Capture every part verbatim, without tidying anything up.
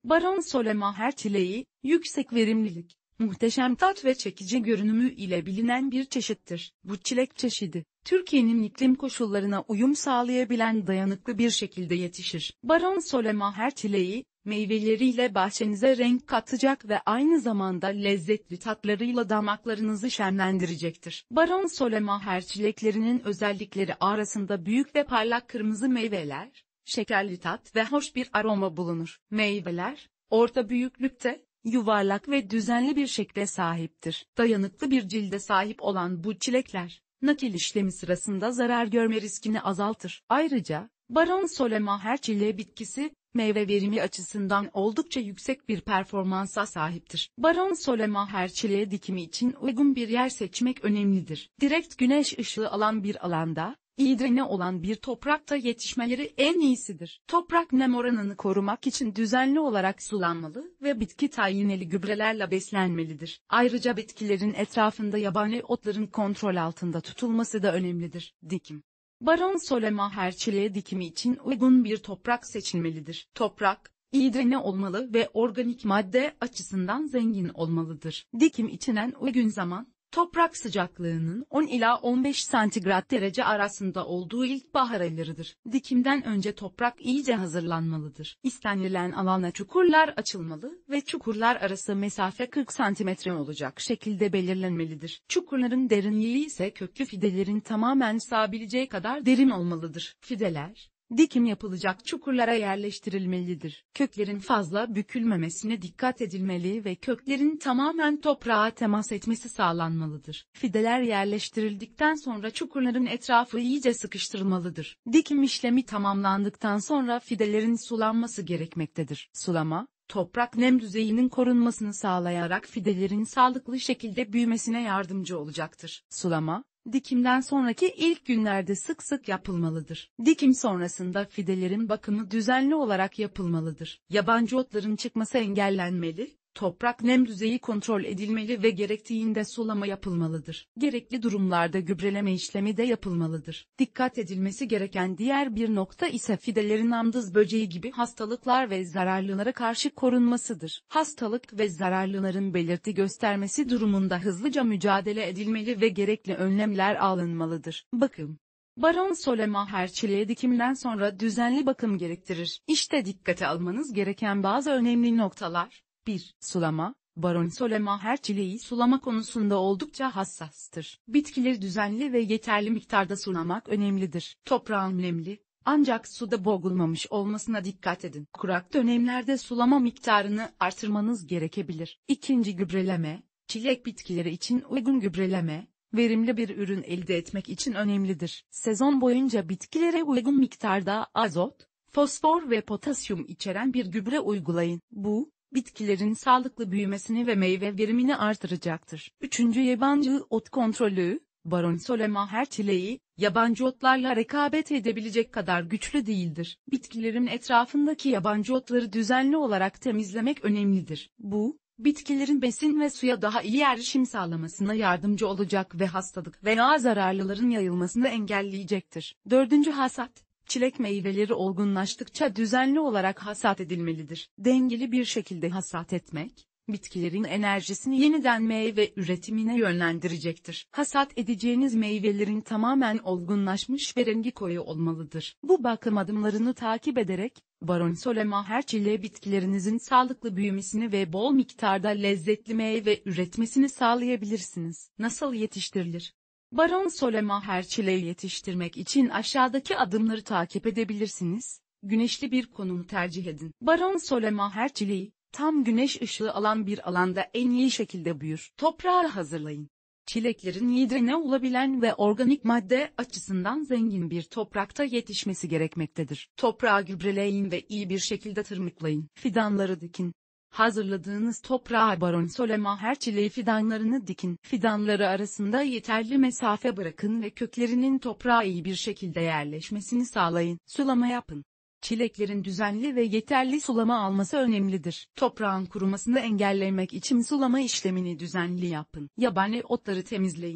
Baron Solemacher çileği, yüksek verimlilik, muhteşem tat ve çekici görünümü ile bilinen bir çeşittir. Bu çilek çeşidi, Türkiye'nin iklim koşullarına uyum sağlayabilen dayanıklı bir şekilde yetişir. Baron Solemacher çileği, meyveleriyle bahçenize renk katacak ve aynı zamanda lezzetli tatlarıyla damaklarınızı şenlendirecektir. Baron Solemacher çileklerinin özellikleri arasında büyük ve parlak kırmızı meyveler, şekerli tat ve hoş bir aroma bulunur. Meyveler, orta büyüklükte, yuvarlak ve düzenli bir şekle sahiptir. Dayanıklı bir cilde sahip olan bu çilekler, nakil işlemi sırasında zarar görme riskini azaltır. Ayrıca, Baron Solemacher çileği bitkisi, meyve verimi açısından oldukça yüksek bir performansa sahiptir. Baron Solemacher çileği dikimi için uygun bir yer seçmek önemlidir. Direkt güneş ışığı alan bir alanda, iyi drene olan bir toprakta yetişmeleri en iyisidir. Toprak nem oranını korumak için düzenli olarak sulanmalı ve bitki tayyineli gübrelerle beslenmelidir. Ayrıca bitkilerin etrafında yabani otların kontrol altında tutulması da önemlidir. Dikim. Baron Solemacher çileği dikimi için uygun bir toprak seçilmelidir. Toprak, iyi drene olmalı ve organik madde açısından zengin olmalıdır. Dikim için en uygun zaman, toprak sıcaklığının on ila on beş santigrat derece arasında olduğu ilkbahar aylarıdır. Dikimden önce toprak iyice hazırlanmalıdır. İstenilen alana çukurlar açılmalı ve çukurlar arası mesafe kırk santimetre olacak şekilde belirlenmelidir. Çukurların derinliği ise köklü fidelerin tamamen sığabileceği kadar derin olmalıdır. Fideler, dikim yapılacak çukurlara yerleştirilmelidir. Köklerin fazla bükülmemesine dikkat edilmeli ve köklerin tamamen toprağa temas etmesi sağlanmalıdır. Fideler yerleştirildikten sonra çukurların etrafı iyice sıkıştırılmalıdır. Dikim işlemi tamamlandıktan sonra fidelerin sulanması gerekmektedir. Sulama, toprak nem düzeyinin korunmasını sağlayarak fidelerin sağlıklı şekilde büyümesine yardımcı olacaktır. Sulama, dikimden sonraki ilk günlerde sık sık yapılmalıdır. Dikim sonrasında fidelerin bakımı düzenli olarak yapılmalıdır. Yabancı otların çıkması engellenmeli, toprak nem düzeyi kontrol edilmeli ve gerektiğinde sulama yapılmalıdır. Gerekli durumlarda gübreleme işlemi de yapılmalıdır. Dikkat edilmesi gereken diğer bir nokta ise fidelerin amdız böceği gibi hastalıklar ve zararlılara karşı korunmasıdır. Hastalık ve zararlıların belirti göstermesi durumunda hızlıca mücadele edilmeli ve gerekli önlemler alınmalıdır. Bakım. Baron Solemacher çileği dikimden sonra düzenli bakım gerektirir. İşte dikkate almanız gereken bazı önemli noktalar. bir. Sulama. Baron Solemacher çileği sulama konusunda oldukça hassastır. Bitkileri düzenli ve yeterli miktarda sulamak önemlidir. Toprağın nemli, ancak suda boğulmamış olmasına dikkat edin. Kurak dönemlerde sulama miktarını artırmanız gerekebilir. İkinci gübreleme, çilek bitkileri için uygun gübreleme, verimli bir ürün elde etmek için önemlidir. Sezon boyunca bitkilere uygun miktarda azot, fosfor ve potasyum içeren bir gübre uygulayın. Bu, bitkilerin sağlıklı büyümesini ve meyve verimini artıracaktır. Üçüncü yabancı ot kontrolü. Baron Solemacher çileği, yabancı otlarla rekabet edebilecek kadar güçlü değildir. Bitkilerin etrafındaki yabancı otları düzenli olarak temizlemek önemlidir. Bu, bitkilerin besin ve suya daha iyi erişim sağlamasına yardımcı olacak ve hastalık veya zararlıların yayılmasını engelleyecektir. Dördüncü hasat. Çilek meyveleri olgunlaştıkça düzenli olarak hasat edilmelidir. Dengeli bir şekilde hasat etmek, bitkilerin enerjisini yeniden meyve üretimine yönlendirecektir. Hasat edeceğiniz meyvelerin tamamen olgunlaşmış ve rengi koyu olmalıdır. Bu bakım adımlarını takip ederek, Baron Solemacher çileği bitkilerinizin sağlıklı büyümesini ve bol miktarda lezzetli meyve üretmesini sağlayabilirsiniz. Nasıl yetiştirilir? Baron Solemacher çileği yetiştirmek için aşağıdaki adımları takip edebilirsiniz. Güneşli bir konum tercih edin. Baron Solemacher çileği, tam güneş ışığı alan bir alanda en iyi şekilde büyür. Toprağı hazırlayın. Çileklerin iyi drene olabilen ve organik madde açısından zengin bir toprakta yetişmesi gerekmektedir. Toprağı gübreleyin ve iyi bir şekilde tırmıklayın. Fidanları dikin. Hazırladığınız toprağa Baron Solemacher çileği fidanlarını dikin. Fidanları arasında yeterli mesafe bırakın ve köklerinin toprağa iyi bir şekilde yerleşmesini sağlayın. Sulama yapın. Çileklerin düzenli ve yeterli sulama alması önemlidir. Toprağın kurumasını engellemek için sulama işlemini düzenli yapın. Yabani otları temizleyin.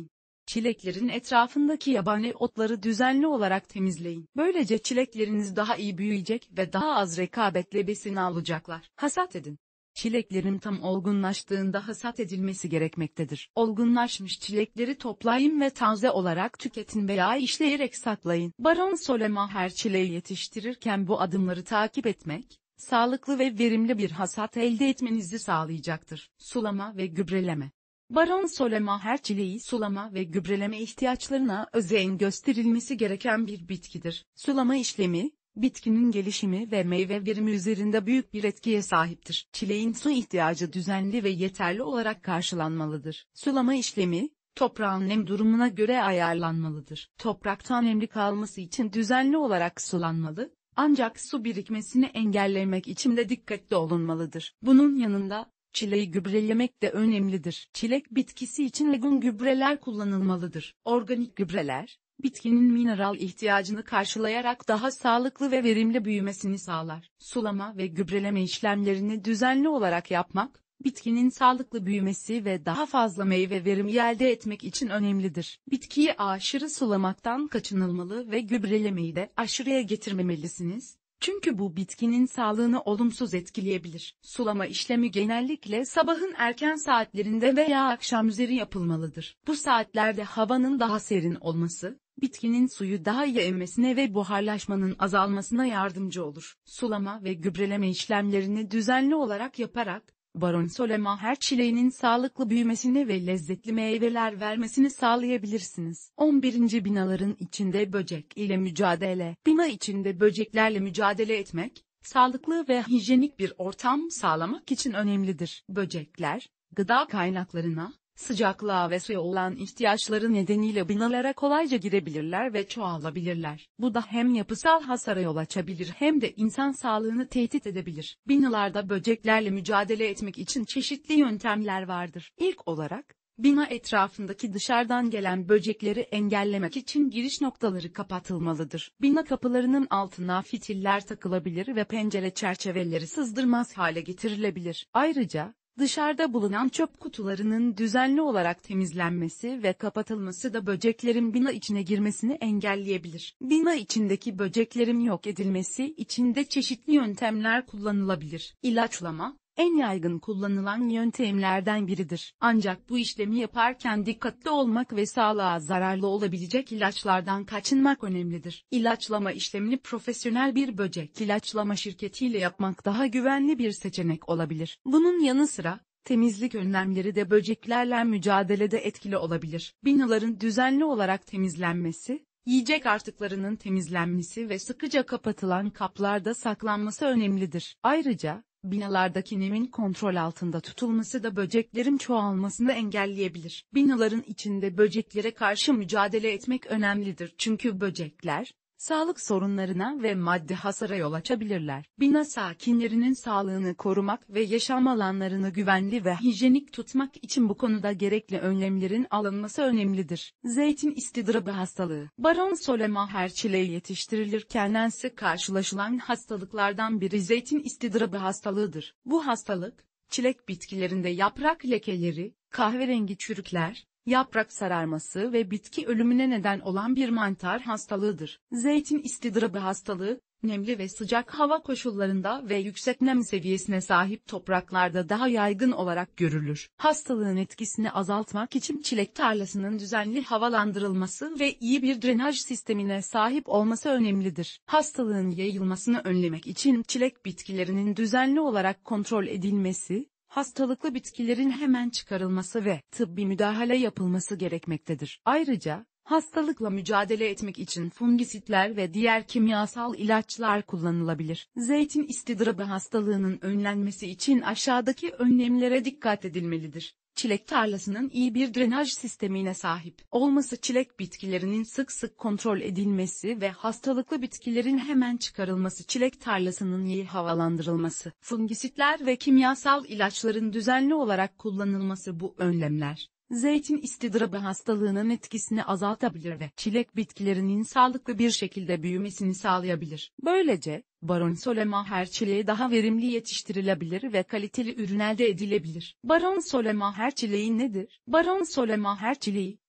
Çileklerin etrafındaki yabani otları düzenli olarak temizleyin. Böylece çilekleriniz daha iyi büyüyecek ve daha az rekabetle besin alacaklar. Hasat edin. Çileklerin tam olgunlaştığında hasat edilmesi gerekmektedir. Olgunlaşmış çilekleri toplayın ve taze olarak tüketin veya işleyerek saklayın. Baron Solema her çileği yetiştirirken bu adımları takip etmek, sağlıklı ve verimli bir hasat elde etmenizi sağlayacaktır. Sulama ve gübreleme. Baron Solema her çileği sulama ve gübreleme ihtiyaçlarına özen gösterilmesi gereken bir bitkidir. Sulama işlemi, bitkinin gelişimi ve meyve verimi üzerinde büyük bir etkiye sahiptir. Çileğin su ihtiyacı düzenli ve yeterli olarak karşılanmalıdır. Sulama işlemi, toprağın nem durumuna göre ayarlanmalıdır. Topraktan nemli kalması için düzenli olarak sulanmalı, ancak su birikmesini engellemek için de dikkatli olunmalıdır. Bunun yanında, çileği gübrelemek de önemlidir. Çilek bitkisi için uygun gübreler kullanılmalıdır. Organik gübreler, bitkinin mineral ihtiyacını karşılayarak daha sağlıklı ve verimli büyümesini sağlar. Sulama ve gübreleme işlemlerini düzenli olarak yapmak, bitkinin sağlıklı büyümesi ve daha fazla meyve verimi elde etmek için önemlidir. Bitkiyi aşırı sulamaktan kaçınılmalı ve gübrelemeyi de aşırıya getirmemelisiniz. Çünkü bu bitkinin sağlığını olumsuz etkileyebilir. Sulama işlemi genellikle sabahın erken saatlerinde veya akşamüzeri yapılmalıdır. Bu saatlerde havanın daha serin olması, bitkinin suyu daha iyi emmesine ve buharlaşmanın azalmasına yardımcı olur. Sulama ve gübreleme işlemlerini düzenli olarak yaparak, Baron Solema her çileğinin sağlıklı büyümesini ve lezzetli meyveler vermesini sağlayabilirsiniz. on birinci Binaların içinde böcek ile mücadele. Bina içinde böceklerle mücadele etmek, sağlıklı ve hijyenik bir ortam sağlamak için önemlidir. Böcekler, gıda kaynaklarına, sıcaklığa ve suya olan ihtiyaçları nedeniyle binalara kolayca girebilirler ve çoğalabilirler. Bu da hem yapısal hasara yol açabilir hem de insan sağlığını tehdit edebilir. Binalarda böceklerle mücadele etmek için çeşitli yöntemler vardır. İlk olarak, bina etrafındaki dışarıdan gelen böcekleri engellemek için giriş noktaları kapatılmalıdır. Bina kapılarının altına fitiller takılabilir ve pencere çerçeveleri sızdırmaz hale getirilebilir. Ayrıca, dışarıda bulunan çöp kutularının düzenli olarak temizlenmesi ve kapatılması da böceklerin bina içine girmesini engelleyebilir. Bina içindeki böceklerin yok edilmesi için de çeşitli yöntemler kullanılabilir. İlaçlama, en yaygın kullanılan yöntemlerden biridir. Ancak bu işlemi yaparken dikkatli olmak ve sağlığa zararlı olabilecek ilaçlardan kaçınmak önemlidir. İlaçlama işlemini profesyonel bir böcek ilaçlama şirketiyle yapmak daha güvenli bir seçenek olabilir. Bunun yanı sıra, temizlik önlemleri de böceklerle mücadelede etkili olabilir. Binaların düzenli olarak temizlenmesi, yiyecek artıklarının temizlenmesi ve sıkıca kapatılan kaplarda saklanması önemlidir. Ayrıca, binalardaki nemin kontrol altında tutulması da böceklerin çoğalmasını engelleyebilir. Binaların içinde böceklere karşı mücadele etmek önemlidir çünkü böcekler, sağlık sorunlarına ve maddi hasara yol açabilirler. Bina sakinlerinin sağlığını korumak ve yaşam alanlarını güvenli ve hijyenik tutmak için bu konuda gerekli önlemlerin alınması önemlidir. Zeytin istidrabı hastalığı. Baron Solema her çileği yetiştirilirken en sık karşılaşılan hastalıklardan biri zeytin istidrabı hastalığıdır. Bu hastalık, çilek bitkilerinde yaprak lekeleri, kahverengi çürükler, yaprak sararması ve bitki ölümüne neden olan bir mantar hastalığıdır. Zeytin istidrabı hastalığı, nemli ve sıcak hava koşullarında ve yüksek nem seviyesine sahip topraklarda daha yaygın olarak görülür. Hastalığın etkisini azaltmak için çilek tarlasının düzenli havalandırılması ve iyi bir drenaj sistemine sahip olması önemlidir. Hastalığın yayılmasını önlemek için çilek bitkilerinin düzenli olarak kontrol edilmesi, hastalıklı bitkilerin hemen çıkarılması ve tıbbi müdahale yapılması gerekmektedir. Ayrıca, hastalıkla mücadele etmek için fungisitler ve diğer kimyasal ilaçlar kullanılabilir. Zeytin istidrabı hastalığının önlenmesi için aşağıdaki önlemlere dikkat edilmelidir. Çilek tarlasının iyi bir drenaj sistemine sahip olması, çilek bitkilerinin sık sık kontrol edilmesi ve hastalıklı bitkilerin hemen çıkarılması, çilek tarlasının iyi havalandırılması, fungisitler ve kimyasal ilaçların düzenli olarak kullanılması. Bu önlemler, zeytin istidrabı hastalığının etkisini azaltabilir ve çilek bitkilerinin sağlıklı bir şekilde büyümesini sağlayabilir. Böylece, Baron Solema her çileği daha verimli yetiştirilebilir ve kaliteli ürün elde edilebilir. Baron Solema her çileği nedir? Baron Solema her çileği,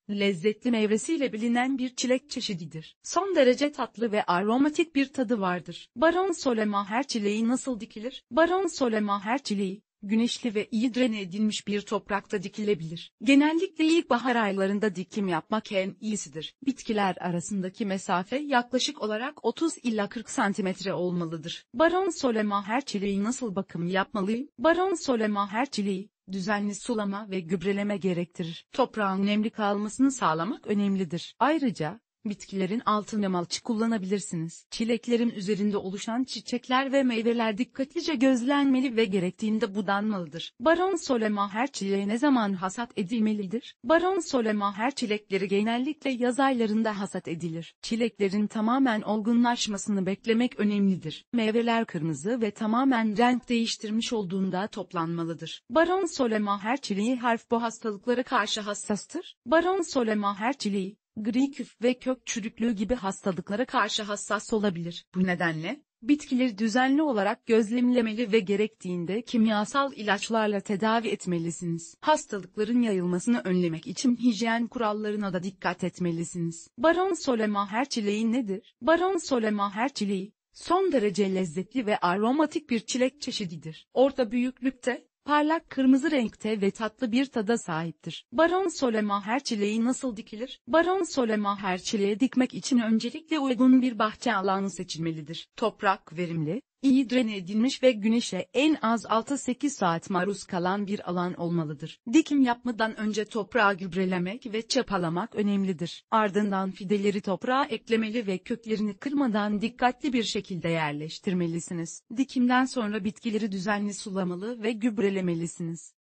lezzetli meyvesiyle bilinen bir çilek çeşididir. Son derece tatlı ve aromatik bir tadı vardır. Baron Solemacher çileği nasıl dikilir? Baron Solemacher çileği, güneşli ve iyi drene edilmiş bir toprakta dikilebilir. Genellikle ilkbahar aylarında dikim yapmak en iyisidir. Bitkiler arasındaki mesafe yaklaşık olarak otuz ila kırk santimetre olmalıdır. Baron Solemacher çileği nasıl bakım yapmalıyım? Baron Solemacher çileği, düzenli sulama ve gübreleme gerektirir. Toprağın nemli kalmasını sağlamak önemlidir. Ayrıca, bitkilerin altına malç kullanabilirsiniz. Çileklerin üzerinde oluşan çiçekler ve meyveler dikkatlice gözlenmeli ve gerektiğinde budanmalıdır. Baron Solemacher çileği ne zaman hasat edilmelidir? Baron Solemacher çilekleri genellikle yaz aylarında hasat edilir. Çileklerin tamamen olgunlaşmasını beklemek önemlidir. Meyveler kırmızı ve tamamen renk değiştirmiş olduğunda toplanmalıdır. Baron Solemacher çileği harfbo hastalıklara karşı hassastır. Baron Solemacher çileği, gri küf ve kök çürüklüğü gibi hastalıklara karşı hassas olabilir. Bu nedenle, bitkileri düzenli olarak gözlemlemeli ve gerektiğinde kimyasal ilaçlarla tedavi etmelisiniz. Hastalıkların yayılmasını önlemek için hijyen kurallarına da dikkat etmelisiniz. Baron Solemacher çileği nedir? Baron Solemacher çileği, son derece lezzetli ve aromatik bir çilek çeşididir. Orta büyüklükte, parlak kırmızı renkte ve tatlı bir tada sahiptir. Baron Solemacher çileği nasıl dikilir? Baron Solemacher çileği dikmek için öncelikle uygun bir bahçe alanı seçilmelidir. Toprak verimli, iyi drene edilmiş ve güneşe en az altı sekiz saat maruz kalan bir alan olmalıdır. Dikim yapmadan önce toprağı gübrelemek ve çapalamak önemlidir. Ardından fideleri toprağa eklemeli ve köklerini kırmadan dikkatli bir şekilde yerleştirmelisiniz. Dikimden sonra bitkileri düzenli sulamalı ve gübrelemelisiniz.